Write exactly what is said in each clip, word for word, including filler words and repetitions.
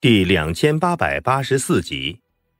第两千八百八十四集。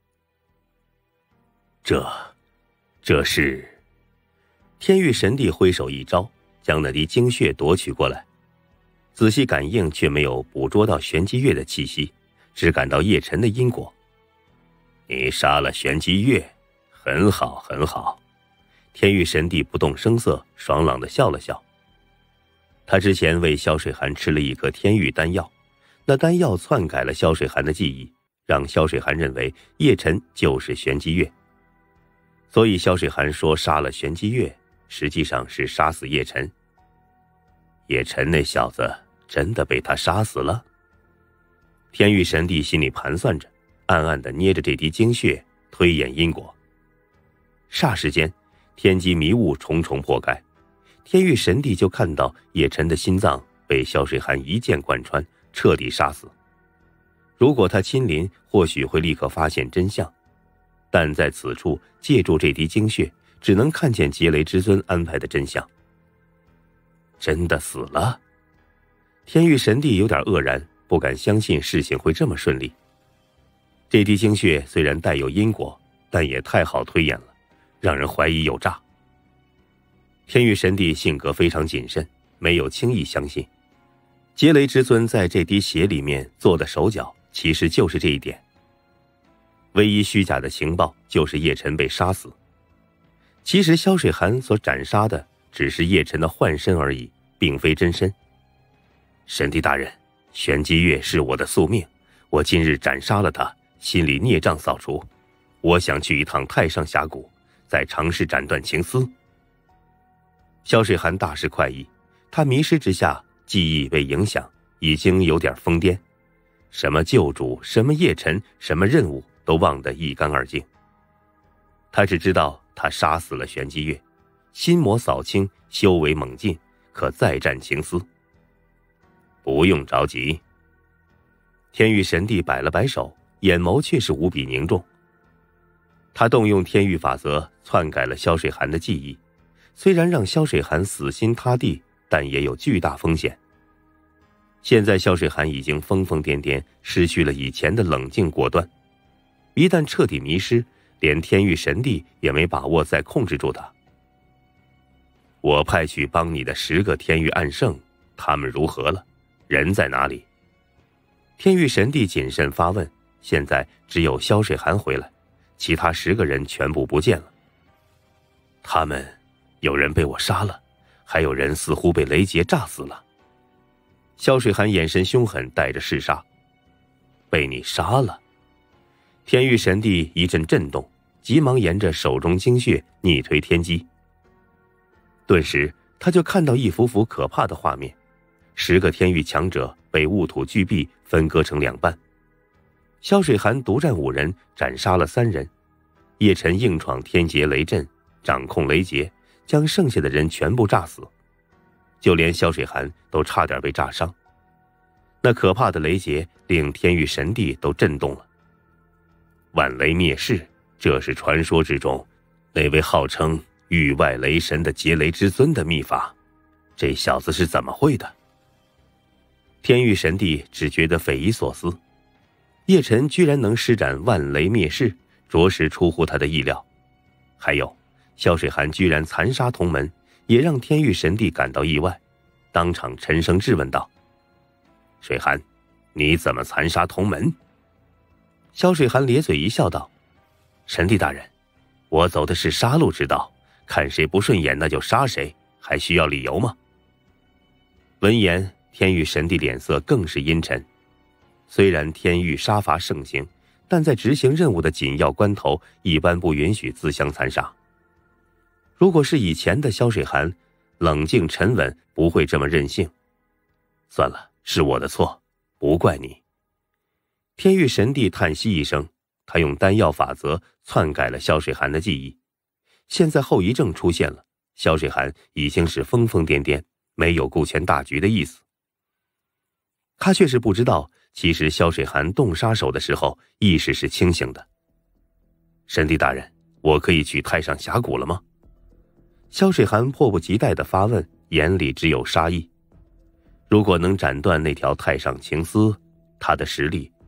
这，这是……天域神帝挥手一招，将那滴精血夺取过来。仔细感应，却没有捕捉到玄机月的气息，只感到叶辰的因果。你杀了玄机月，很好，很好。天域神帝不动声色，爽朗地笑了笑。他之前为萧水寒吃了一颗天域丹药。那丹药篡改了萧水寒的记忆，让萧水寒认为叶辰就是玄机月。所以萧水寒说杀了玄机月，实际上是杀死叶辰。叶辰那小子真的被他杀死了？天域神帝心里盘算着，暗暗地捏着这滴精血，推演因果。霎时间，天机迷雾重重破开，天域神帝就看到叶辰的心脏被萧水寒一剑贯穿，彻底杀死。如果他亲临，或许会立刻发现真相，但在此处借助这滴精血，只能看见劫雷之尊安排的真相。真的死了？天域神帝有点愕然，不敢相信事情会这么顺利。这滴精血虽然带有因果，但也太好推演了，让人怀疑有诈。天域神帝性格非常谨慎，没有轻易相信。劫雷之尊在这滴血里面做的手脚，其实就是这一点。唯一虚假的情报就是叶辰被杀死。其实萧水寒所斩杀的只是叶辰的幻身而已，并非真身。神帝大人，玄机月是我的宿命，我今日斩杀了他，心里孽障扫除。我想去一趟太上峡谷，再尝试斩断情丝。萧水寒大是快意，他迷失之下记忆被影响，已经有点疯癫，什么救主，什么叶辰，什么任务都忘得一干二净。他只知道他杀死了玄机月，心魔扫清，修为猛进，可再战情丝。不用着急。天域神帝摆了摆手，眼眸却是无比凝重。他动用天域法则篡改了萧水寒的记忆，虽然让萧水寒死心塌地，但也有巨大风险。现在萧水寒已经疯疯癫癫，失去了以前的冷静果断。一旦彻底迷失，连天域神帝也没把握再控制住他。我派去帮你的十个天域暗圣，他们如何了？人在哪里？天域神帝谨慎发问。现在只有萧水寒回来，其他十个人全部不见了。他们有人被我杀了，还有人似乎被雷劫炸死了。萧水寒眼神凶狠，带着嗜杀。被你杀了？天域神帝一阵震动，急忙沿着手中精血逆推天机。顿时他就看到一幅幅可怕的画面，十个天域强者被雾土巨壁分割成两半。萧水寒独占五人，斩杀了三人。叶辰硬闯天劫雷阵，掌控雷劫，将剩下的人全部炸死。就连萧水寒都差点被炸伤。那可怕的雷劫令天域神帝都震动了。万雷灭世，这是传说之中那位号称域外雷神的劫雷之尊的秘法，这小子是怎么会的？天域神帝只觉得匪夷所思，叶辰居然能施展万雷灭世，着实出乎他的意料。还有萧水寒居然残杀同门，也让天域神帝感到意外，当场沉声质问道：水寒，你怎么残杀同门？萧水寒咧嘴一笑道：神帝大人，我走的是杀戮之道，看谁不顺眼那就杀谁，还需要理由吗？闻言，天域神帝脸色更是阴沉。虽然天域杀伐盛行，但在执行任务的紧要关头，一般不允许自相残杀。如果是以前的萧水寒，冷静沉稳，不会这么任性。算了，是我的错，不怪你。天域神帝叹息一声，他用丹药法则篡改了萧水寒的记忆。现在后遗症出现了，萧水寒已经是疯疯癫癫，没有顾全大局的意思。他却是不知道，其实萧水寒动杀手的时候，意识是清醒的。神帝大人，我可以去太上峡谷了吗？萧水寒迫不及待地发问，眼里只有杀意。如果能斩断那条太上情丝，他的实力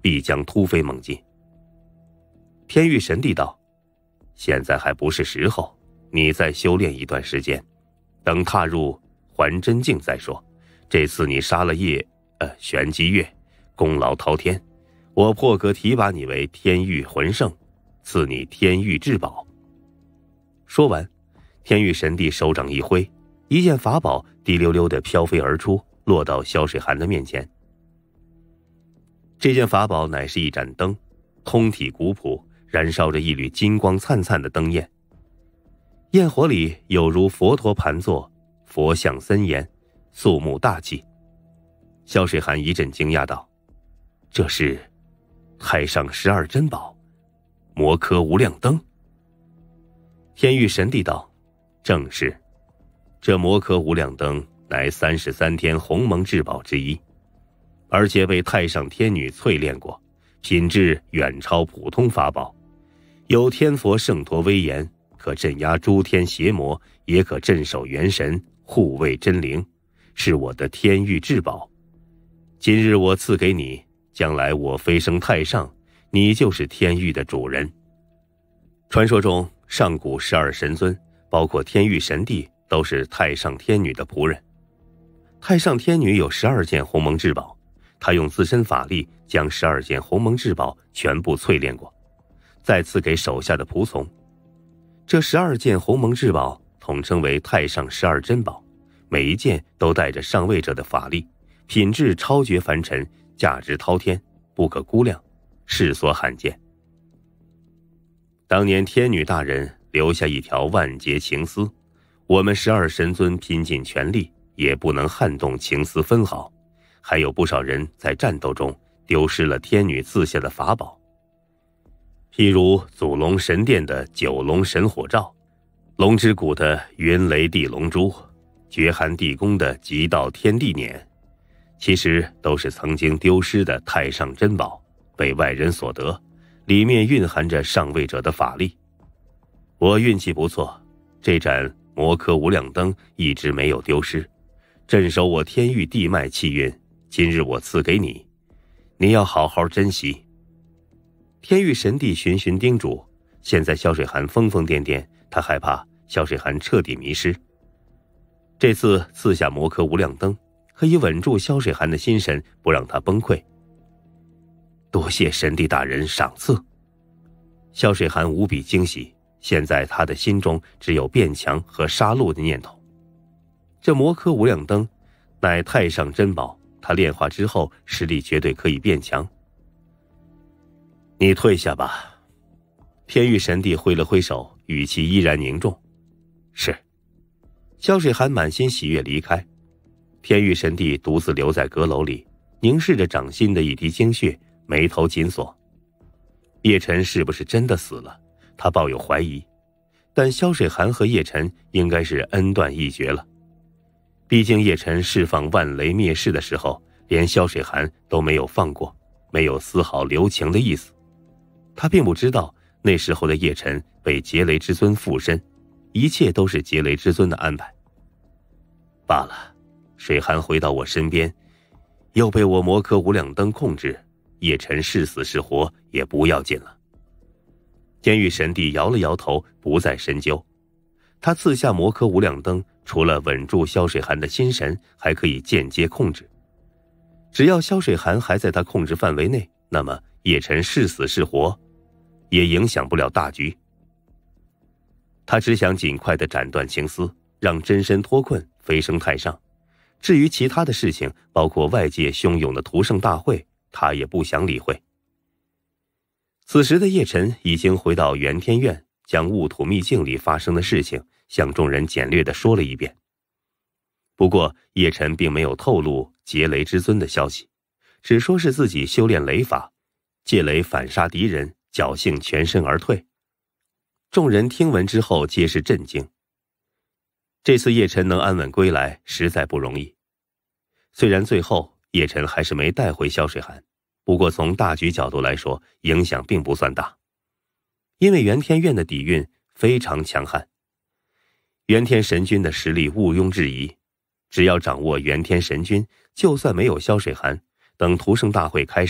必将突飞猛进。天域神帝道：现在还不是时候，你再修炼一段时间，等踏入还真境再说。这次你杀了叶呃玄机月，功劳滔天，我破格提拔你为天域魂圣，赐你天域至宝。说完，天域神帝手掌一挥，一件法宝滴溜溜地飘飞而出，落到萧水寒的面前。这件法宝乃是一盏灯，通体古朴，燃烧着一缕金光灿灿的灯焰。焰火里有如佛陀盘坐，佛像森严，肃穆大气。萧水寒一阵惊讶道：这是太上十二珍宝，摩诃无量灯。天域神帝道：正是，这摩诃无量灯乃三十三天鸿蒙至宝之一，而且被太上天女淬炼过，品质远超普通法宝，有天佛圣陀威严，可镇压诸天邪魔，也可镇守元神，护卫真灵，是我的天域至宝。今日我赐给你，将来我飞升太上，你就是天域的主人。传说中上古十二神尊，包括天域神帝，都是太上天女的仆人。太上天女有十二件鸿蒙至宝，她用自身法力将十二件鸿蒙至宝全部淬炼过，再赐给手下的仆从。这十二件鸿蒙至宝统称为太上十二珍宝，每一件都带着上位者的法力，品质超绝凡尘，价值滔天，不可估量，世所罕见。当年天女大人留下一条万劫情丝，我们十二神尊拼尽全力，也不能撼动情丝分毫，还有不少人在战斗中丢失了天女赐下的法宝，譬如祖龙神殿的九龙神火罩，龙之谷的云雷地龙珠，绝寒地宫的极道天地辇，其实都是曾经丢失的太上珍宝，被外人所得，里面蕴含着上位者的法力。我运气不错，这盏摩诃无量灯一直没有丢失，镇守我天域地脉气运，今日我赐给你，你要好好珍惜。天域神帝循循叮嘱，现在萧水寒疯疯癫癫，他害怕萧水寒彻底迷失。这次赐下摩诃无量灯，可以稳住萧水寒的心神，不让他崩溃。多谢神帝大人赏赐。萧水寒无比惊喜，现在他的心中只有变强和杀戮的念头。这摩诃无量灯乃太上珍宝，他炼化之后实力绝对可以变强。你退下吧。天域神帝挥了挥手，语气依然凝重。是。萧水寒满心喜悦离开。天域神帝独自留在阁楼里，凝视着掌心的一滴精血，眉头紧锁。叶晨是不是真的死了？他抱有怀疑，但萧水寒和叶晨应该是恩断义绝了。毕竟叶晨释放万雷灭世的时候，连萧水寒都没有放过，没有丝毫留情的意思。他并不知道那时候的叶晨被劫雷之尊附身，一切都是劫雷之尊的安排。罢了，水寒回到我身边，又被我摩诃无量灯控制，叶晨是死是活也不要紧了。天域神帝摇了摇头，不再深究。他赐下摩诃无量灯，除了稳住萧水寒的心神，还可以间接控制。只要萧水寒还在他控制范围内，那么叶晨是死是活也影响不了大局。他只想尽快地斩断情丝，让真身脱困，飞升太上。至于其他的事情，包括外界汹涌的屠圣大会，他也不想理会。此时的叶晨已经回到元天院，将雾土秘境里发生的事情向众人简略地说了一遍。不过叶晨并没有透露劫雷之尊的消息，只说是自己修炼雷法，借雷反杀敌人，侥幸全身而退。众人听闻之后皆是震惊。这次叶晨能安稳归来实在不容易。虽然最后叶晨还是没带回萧水寒，不过从大局角度来说，影响并不算大。因为元天院的底蕴非常强悍，元天神君的实力毋庸置疑，只要掌握元天神君，就算没有萧水寒，等屠圣大会开始，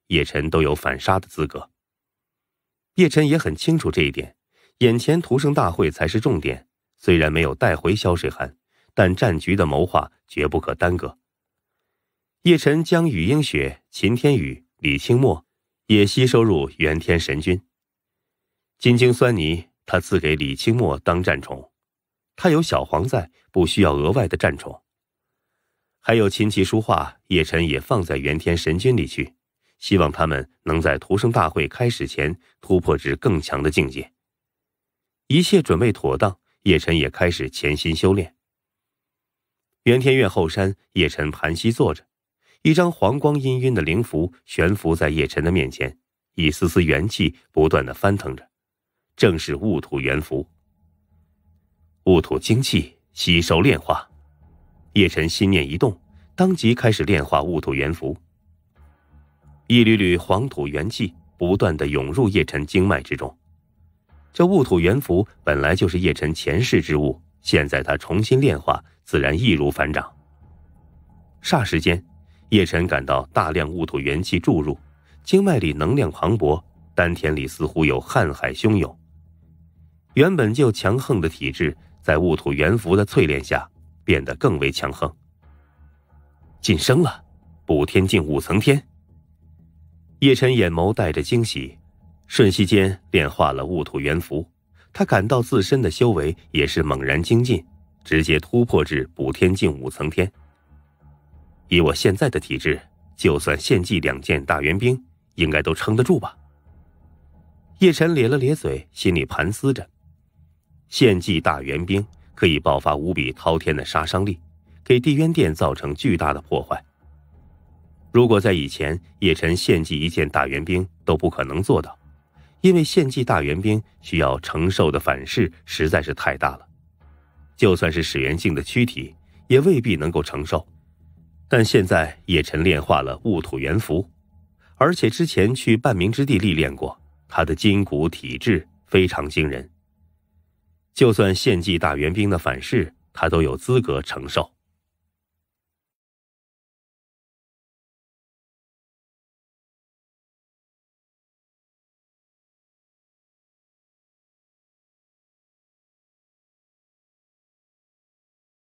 叶晨都有反杀的资格。叶晨也很清楚这一点，眼前屠圣大会才是重点，虽然没有带回萧水寒，但战局的谋划绝不可耽搁。叶晨将雨英雪、秦天宇、李清墨也吸收入元天神军。金睛酸泥他赐给李清墨当战宠，他有小黄在，不需要额外的战宠。还有琴棋书画，叶晨也放在元天神军里去，希望他们能在屠圣大会开始前突破至更强的境界。一切准备妥当，叶晨也开始潜心修炼。元天院后山，叶晨盘膝坐着，一张黄光氤氲的灵符悬浮在叶晨的面前，一丝丝元气不断地翻腾着，正是戊土元符。戊土精气吸收炼化，叶晨心念一动，当即开始炼化戊土元符。一缕缕黄土元气不断地涌入叶晨经脉之中。这戊土元符本来就是叶晨前世之物，现在他重新炼化，自然易如反掌。霎时间，叶晨感到大量戊土元气注入，经脉里能量磅礴，丹田里似乎有瀚海汹涌。原本就强横的体质，在戊土元符的淬炼下变得更为强横。晋升了，补天境五层天。叶晨眼眸带着惊喜，瞬息间炼化了戊土元符，他感到自身的修为也是猛然精进，直接突破至补天境五层天。以我现在的体质，就算献祭两件大元兵，应该都撑得住吧。叶晨咧了咧嘴，心里盘思着，献祭大元兵可以爆发无比滔天的杀伤力，给地渊殿造成巨大的破坏。如果在以前，叶晨献祭一件大元兵都不可能做到，因为献祭大元兵需要承受的反噬实在是太大了，就算是始元境的躯体也未必能够承受。但现在叶晨炼化了戊土元符，而且之前去半明之地历练过，他的筋骨体质非常惊人，就算献祭大元兵的反噬，他都有资格承受。